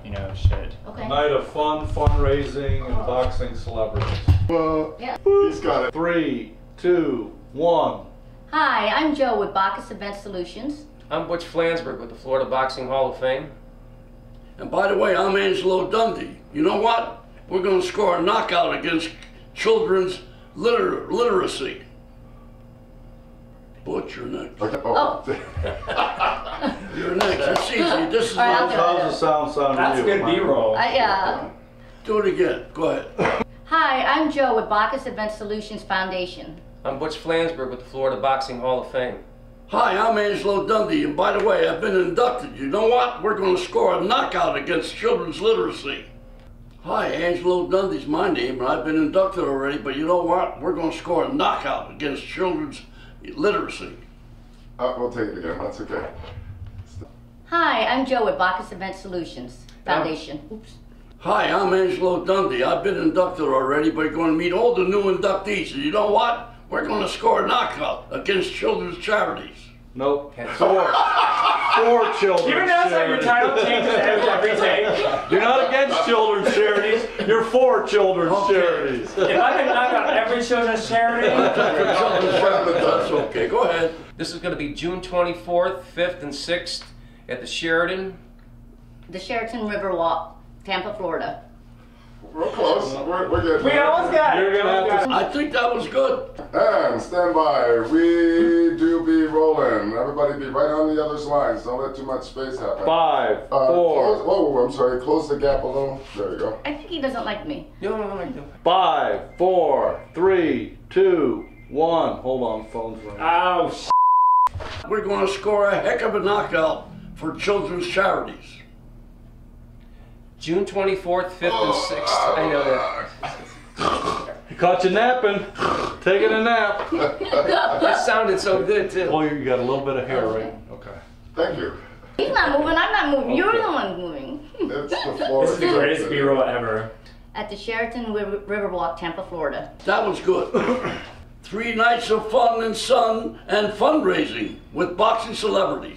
you know, should. Okay. Night of fun, fundraising, and boxing celebrities. Well, Yeah. he's got it. 3, 2, 1. Hi, I'm Joe with Bacchus Event Solutions. I'm Butch Flansburgh with the Florida Boxing Hall of Fame. And by the way, I'm Angelo Dundee. You know what? We're going to score a knockout against children's literacy. Butch, you're next. Okay. Oh. You're next. It's easy. This is All right, I'll not... do it. How's the sound to That's you? good Mike? B-roll. Yeah. Do it again. Go ahead. Hi, I'm Joe with Bacchus Event Solutions Foundation. I'm Butch Flansburgh with the Florida Boxing Hall of Fame. Hi, I'm Angelo Dundee, and by the way, I've been inducted. You know what? We're going to score a knockout against children's literacy. Hi, Angelo Dundee's my name, and I've been inducted already, but you know what? We're going to score a knockout against children's literacy. We'll take it again. That's okay. Hi, I'm Joe with Bacchus Event Solutions Foundation. Oops. Hi, I'm Angelo Dundee. I've been inducted already, but you're going to meet all the new inductees, and you know what? We're going to score a knockout against children's charities. Nope. 4 children's You notice how your charities. title changes every take? You're not against children's charities. You're for children's Okay. charities. If I could knock out every children's charity, That's okay. Go ahead. This is going to be June 24th, 5th, and 6th at the Sheraton. The Sheraton Riverwalk, Tampa, Florida. We're close. We're good. we almost got it. You're gonna have to- I think that was good. And stand by. We do be rolling. Everybody be right on the other's lines. Don't let too much space happen. 5, 4. Close, oh, I'm sorry. Close the gap a little. There you go. I think he doesn't like me. No. 5, 4, 3, 2, 1. Hold on, phone's ringing. Oh, We're going to score a heck of a knockout for children's charities. June 24th, 5th, and 6th. I know that. He caught you napping. Taking a nap. That sounded so good, too. Oh, you got a little bit of hair, right? Okay. Thank you. He's not moving, I'm not moving. You're the one moving. It's the floor. this is the greatest B-roll ever. At the Sheraton Riverwalk, Tampa, Florida. That was good. 3 nights of fun and sun and fundraising with boxing celebrities.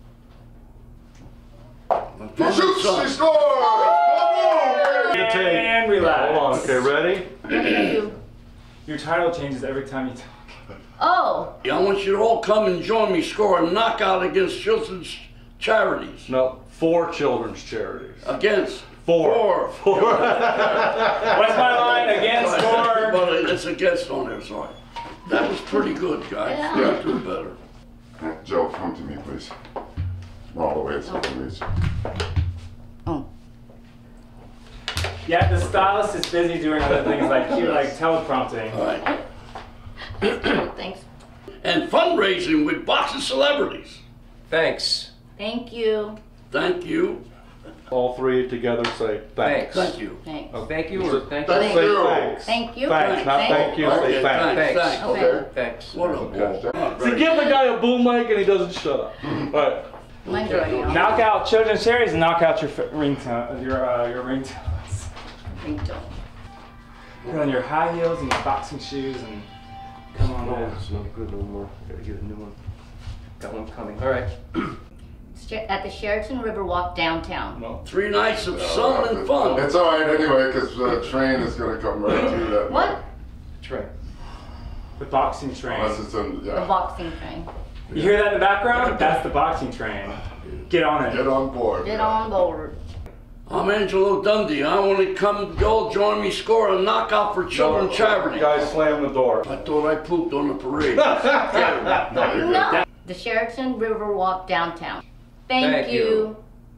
He shoots, he scores! And relax. Hold on. Okay, ready? Thank you. Your title changes every time you talk. Oh, I want you to all come and join me score a knockout against children's charities. No, 4 children's charities. Against 4. Four. What's my line? Against score. But it's against on there, sorry. That was pretty good, guys. Yeah. You can do better. Joe, come to me, please. All the way to me. oh. Yeah, the stylist is busy doing other things like teleprompting. All right. Thanks. And fundraising with boxing celebrities. Thanks. Thank you. Thank you. All 3 together say thanks. Thank you. Thanks. Thank you or thank you? Thank Say you. thanks. Thank you. Thanks, not thank you. Okay, Say thanks. thanks. Thanks. Okay. Thanks. What a Okay. ball. See, give the guy a boom mic and he doesn't shut up. All right. Mine's already on. Knock out children's charities and knock out your ringtone, your ringtones. Ringtone. Put on your high heels and your boxing shoes and come on Oh, down. it's no good no more. Gotta get a new one. Got one coming. All right. At the Sheraton Riverwalk downtown. No. 3 nights of sun and fun. It's all right anyway, because the train is going to come right through that. What? Try. The boxing train. Unless it's in, The yeah. boxing train. You hear that in the background? That's the boxing train. Get on it. Get on board. Get on board. I'm Angelo Dundee. I want to come, y'all join me, score a knockout for children's charities. Guys, slam the door. I thought I pooped on the parade. No, you're good. No. The Sheraton Riverwalk downtown. Thank you.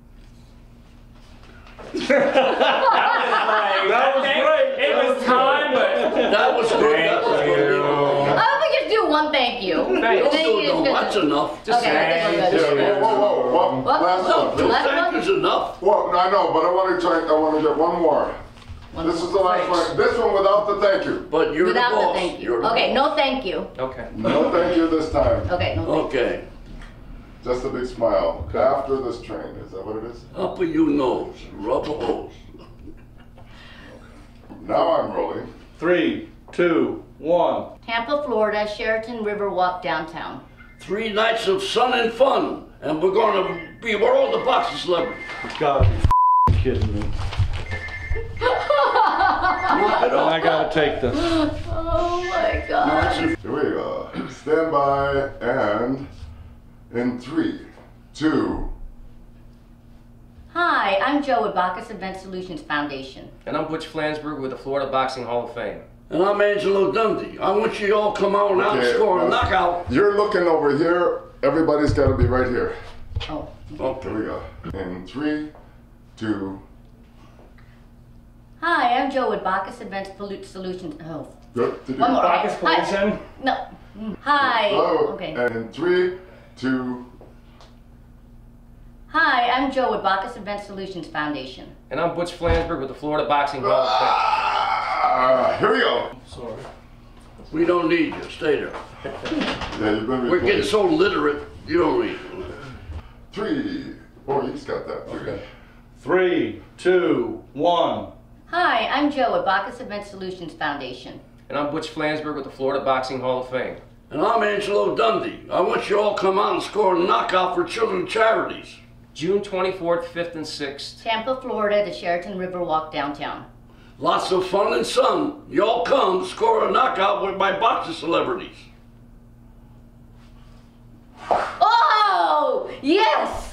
That was great. It was time, but That was good. That was good. Oh, we just do one thank you. Don't Thank do you. it, no, that's enough. Just Okay, I think we're good. Yeah, whoa. What? Last No, one. Two Last thank one? yous enough. Well, I know, but I want to get one more. One This is more. the last one. This one without the thank you. But you're Without the the boss. thank you. You're the Okay, boss. no thank you. Okay. No thank you this time. Okay, no thank you. Okay. Just a big smile. After this train. Is that what it is? Up of your nose. Rub a hose. Now I'm rolling. 3, 2, 1. Tampa, Florida, Sheraton Riverwalk downtown. 3 nights of sun and fun. And we're going to be world of boxing celebrities. It's gotta be kidding me? I I gotta take this. Oh my God. Here we go. Stand by and in 3, 2. Hi, I'm Joe with Bacchus Event Solutions Foundation. And I'm Butch Flansburgh with the Florida Boxing Hall of Fame. And I'm Angelo Dundee. I want you all come out and Okay, score a well, knockout. You're looking over here. Everybody's got to be right here. Oh. Okay. Here we go. In 3, 2. Hi, I'm Joe with Bacchus Event Solutions. Oh. Good to do. One more. Bacchus Hi. Collision. No. Hi. Hello. Okay. And in 3, 2. Hi, I'm Joe with Bacchus Event Solutions Foundation. And I'm Butch Flansburgh with the Florida Boxing Hall of Fame. Here we go. Sorry. We don't need you. Stay there. Yeah, you've been We're getting replaced. so literate, you don't need you. 3. Oh, he's got that. 3. Okay. 3, 2, 1. Hi, I'm Joe with Bacchus Event Solutions Foundation. And I'm Butch Flansburgh with the Florida Boxing Hall of Fame. And I'm Angelo Dundee. I want you all come out and score a knockout for children's charities. June 24th, 5th, and 6th. Tampa, Florida, the Sheraton Riverwalk downtown. Lots of fun and sun. Y'all come score a knockout with my boxing celebrities. Oh! Yes!